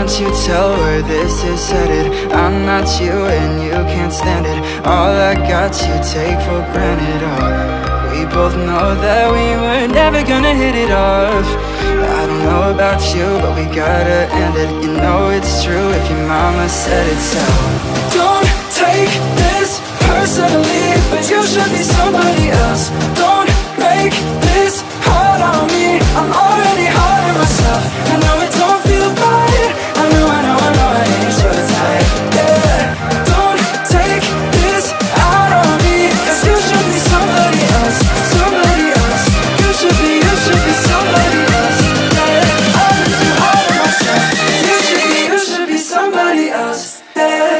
can't you tell where this is headed? I'm not you and you can't stand it. All I got you take for granted. Oh, we both know that we were never gonna hit it off. I don't know about you, but we gotta end it. You know it's true if your mama said it so. Don't take this personally, but you should be somebody else. Don't make this hard on me. I'm already hard on myself. I know it don't feel right. I know I ain't sure it's right. Yeah. Don't take this out on me, 'cause you should be somebody else. Somebody else. You should be somebody else. Yeah. I'm too hard on myself. You should be somebody else. Yeah.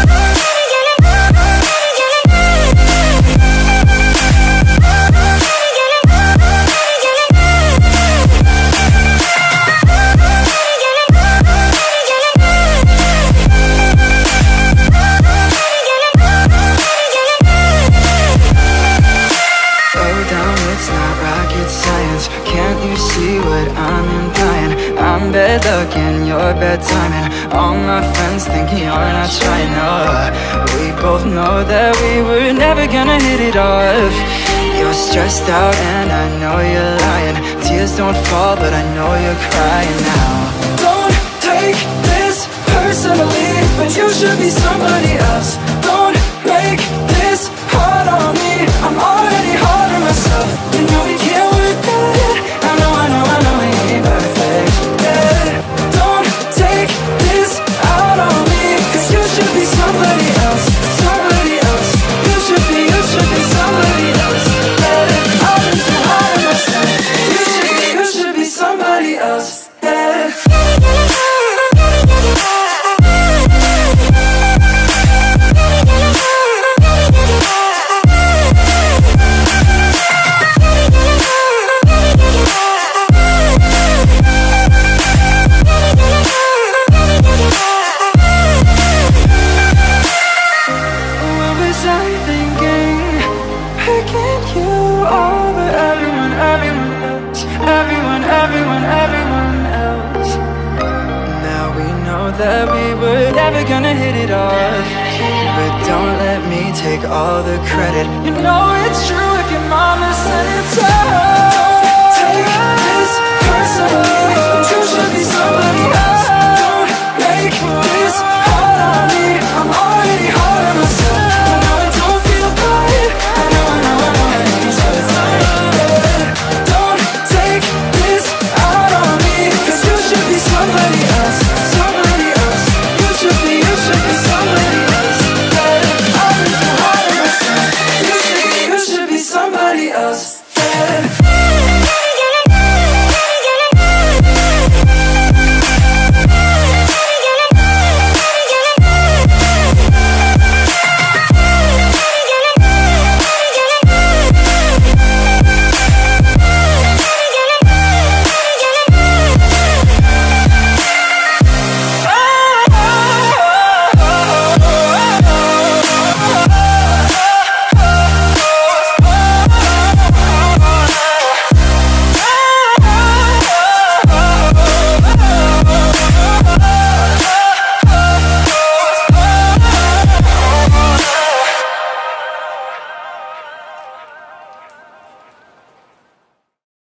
Can't you see what I'm implying? I'm bad luck and you're bad timing. All my friends think you're not trying. No, we both know that we were never gonna hit it off. You're stressed out and I know you're lying. Tears don't fall but I know you're crying now. Don't take this personally, but you should be somebody else. Don't make this hard on me. I'm already hard on myself. You know we can't work good. I know we ain't perfect. Yeah. Don't take this out on me, 'cause you should be somebody else. Somebody else. You should be somebody else. Yeah. I've been too hard on myself. You should be somebody else. Yeah. That we were never gonna hit it off. But don't let me take all the credit. You know it's true if your mama said it's so.